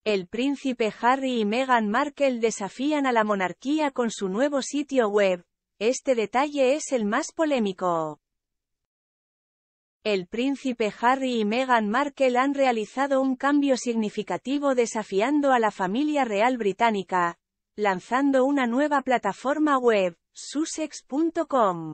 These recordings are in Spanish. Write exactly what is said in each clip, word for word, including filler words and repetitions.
El príncipe Harry y Meghan Markle desafían a la monarquía con su nuevo sitio web. Este detalle es el más polémico. El príncipe Harry y Meghan Markle han realizado un cambio significativo desafiando a la familia real británica, lanzando una nueva plataforma web, sussex punto com.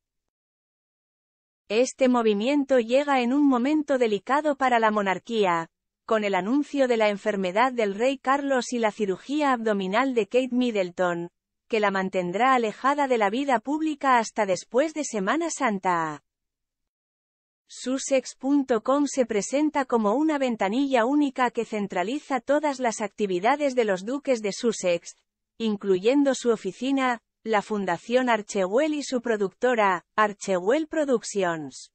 Este movimiento llega en un momento delicado para la monarquía, con el anuncio de la enfermedad del rey Carlos y la cirugía abdominal de Kate Middleton, que la mantendrá alejada de la vida pública hasta después de Semana Santa. sussex punto com se presenta como una ventanilla única que centraliza todas las actividades de los duques de Sussex, incluyendo su oficina, la Fundación Archewell y su productora, Archewell Productions.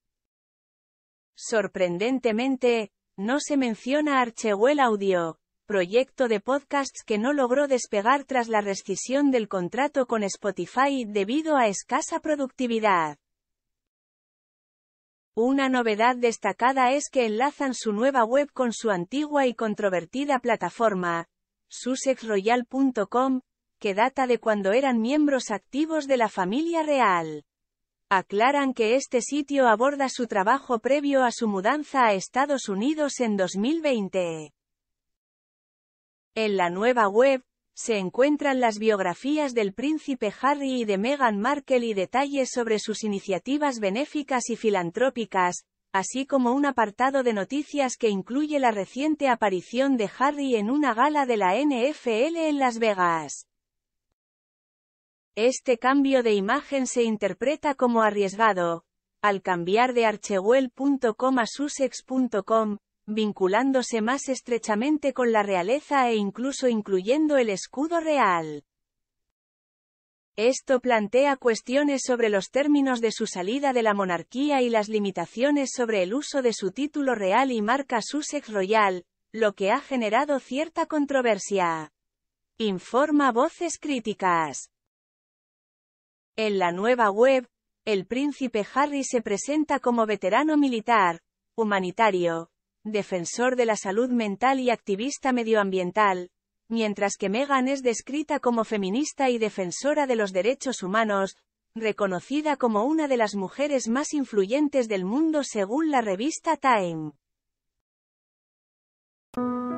Sorprendentemente, no se menciona Archewell Audio, proyecto de podcasts que no logró despegar tras la rescisión del contrato con Spotify debido a escasa productividad. Una novedad destacada es que enlazan su nueva web con su antigua y controvertida plataforma, sussex royal punto com, que data de cuando eran miembros activos de la familia real. Aclaran que este sitio aborda su trabajo previo a su mudanza a Estados Unidos en dos mil veinte. En la nueva web, se encuentran las biografías del príncipe Harry y de Meghan Markle y detalles sobre sus iniciativas benéficas y filantrópicas, así como un apartado de noticias que incluye la reciente aparición de Harry en una gala de la N F L en Las Vegas. Este cambio de imagen se interpreta como arriesgado, al cambiar de archewell punto com a sussex punto com, vinculándose más estrechamente con la realeza e incluso incluyendo el escudo real. Esto plantea cuestiones sobre los términos de su salida de la monarquía y las limitaciones sobre el uso de su título real y marca Sussex Royal, lo que ha generado cierta controversia. Informa Voces Críticas. En la nueva web, el príncipe Harry se presenta como veterano militar, humanitario, defensor de la salud mental y activista medioambiental, mientras que Meghan es descrita como feminista y defensora de los derechos humanos, reconocida como una de las mujeres más influyentes del mundo según la revista Time.